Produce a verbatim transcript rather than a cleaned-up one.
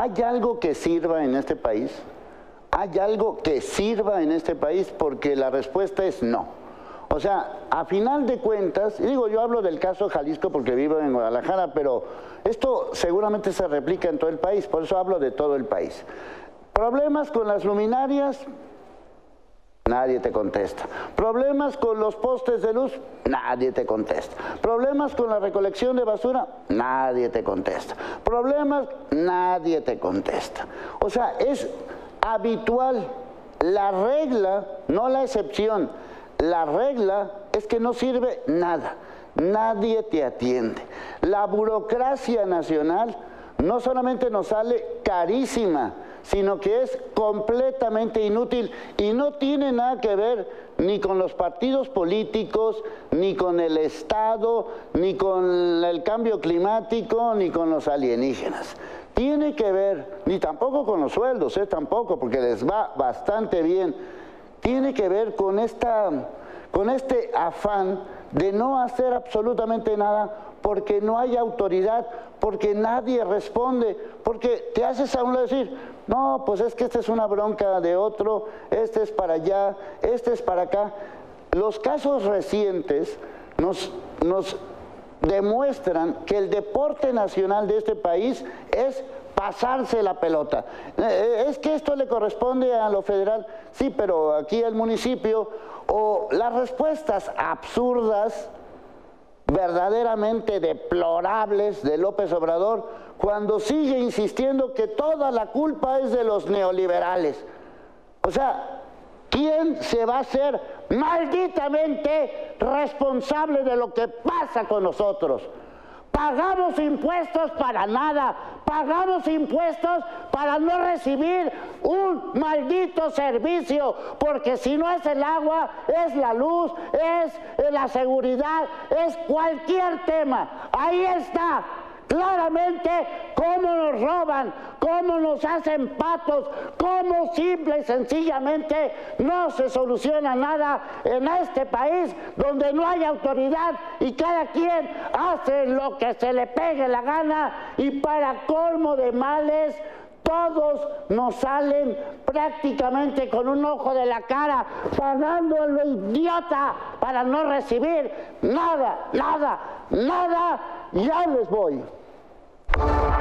¿hay algo que sirva en este país? ¿Hay algo que sirva en este país? Porque la respuesta es no. O sea, a final de cuentas, y digo, yo hablo del caso Jalisco porque vivo en Guadalajara, pero esto seguramente se replica en todo el país, por eso hablo de todo el país. Problemas con las luminarias, nadie te contesta. Problemas con los postes de luz, nadie te contesta. Problemas con la recolección de basura, nadie te contesta. Problemas, nadie te contesta. O sea, es habitual. La regla, no la excepción, la regla es que no sirve nada. Nadie te atiende. La burocracia nacional no solamente nos sale carísima, sino que es completamente inútil y no tiene nada que ver ni con los partidos políticos, ni con el Estado, ni con el cambio climático, ni con los alienígenas. Tiene que ver, ni tampoco con los sueldos, ¿eh? Tampoco, porque les va bastante bien. Tiene que ver con, esta, con este afán de no hacer absolutamente nada porque no hay autoridad, porque nadie responde, porque te haces a un lado decir, no, pues es que esta es una bronca de otro, este es para allá, este es para acá. Los casos recientes nos, nos demuestran que el deporte nacional de este país es pasarse la pelota. Es que esto le corresponde a lo federal, sí, pero aquí al municipio, o las respuestas absurdas, verdaderamente deplorables de López Obrador, cuando sigue insistiendo que toda la culpa es de los neoliberales. O sea, ¿quién se va a hacer malditamente responsable de lo que pasa con nosotros? Pagamos impuestos para nada, pagamos impuestos para no recibir un maldito servicio, porque si no es el agua, es la luz, es la seguridad, es cualquier tema. Ahí está claramente cómo nos roban, cómo nos hacen patos, cómo simple y sencillamente no se soluciona nada en este país donde no hay autoridad y cada quien hace lo que se le pegue la gana, y para colmo de males todos nos salen prácticamente con un ojo de la cara, pagando a lo idiota para no recibir nada, nada, nada. Ya les voy.